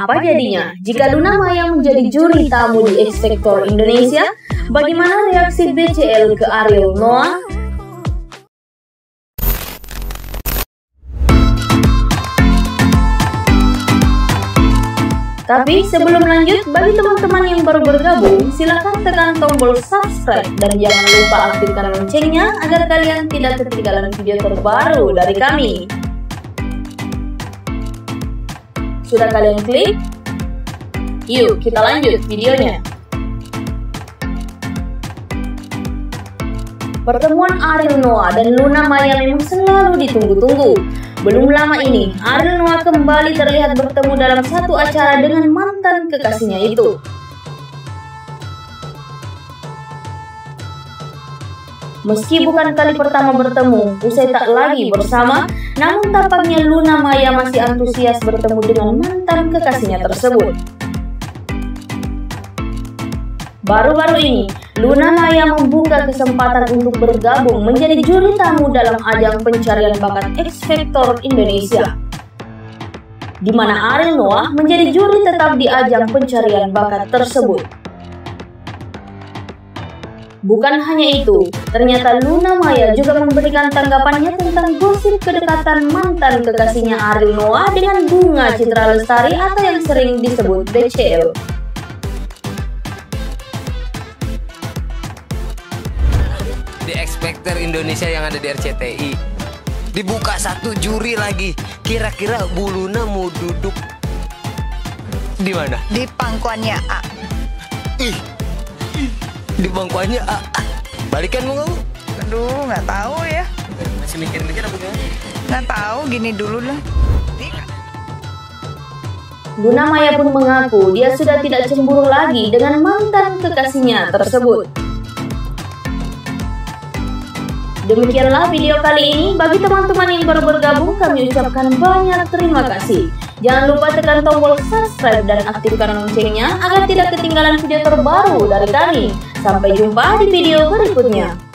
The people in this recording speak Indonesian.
Apa jadinya jika Luna Maya menjadi juri tamu di X Factor Indonesia? Bagaimana reaksi BCL ke Ariel Noah? Tapi sebelum lanjut, bagi teman-teman yang baru bergabung, silakan tekan tombol subscribe dan jangan lupa aktifkan loncengnya agar kalian tidak ketinggalan video terbaru dari kami. Sudah kalian klik? Yuk kita lanjut videonya. Pertemuan Ariel Noah dan Luna Maya memang selalu ditunggu-tunggu. Belum lama ini, Ariel Noah kembali terlihat bertemu dalam satu acara dengan mantan kekasihnya itu. Meski bukan kali pertama bertemu, usai tak lagi bersama, namun tampaknya Luna Maya masih antusias bertemu dengan mantan kekasihnya tersebut. Baru-baru ini, Luna Maya membuka kesempatan untuk bergabung menjadi juri tamu dalam ajang pencarian bakat X Factor Indonesia, di mana Ariel Noah menjadi juri tetap di ajang pencarian bakat tersebut. Bukan hanya itu, ternyata Luna Maya juga memberikan tanggapannya tentang gosip kedekatan mantan kekasihnya Ariel Noah dengan Bunga Citra Lestari atau yang sering disebut BCL. Di X Factor Indonesia yang ada di RCTI dibuka satu juri lagi. Kira-kira Bu Luna mau duduk di mana? Di pangkuannya A. Ih, di bangkuannya A. Balikan mau kamu? Aduh, nggak tahu ya. Masih mikir-mikir apa gimana? Nggak tahu, gini dulu lah. Luna Maya pun mengaku dia sudah tidak cemburu lagi dengan mantan kekasihnya tersebut. Demikianlah video kali ini. Bagi teman-teman yang baru bergabung, kami ucapkan banyak terima kasih. Jangan lupa tekan tombol subscribe dan aktifkan loncengnya agar tidak ketinggalan video terbaru dari kami. Sampai jumpa di video berikutnya.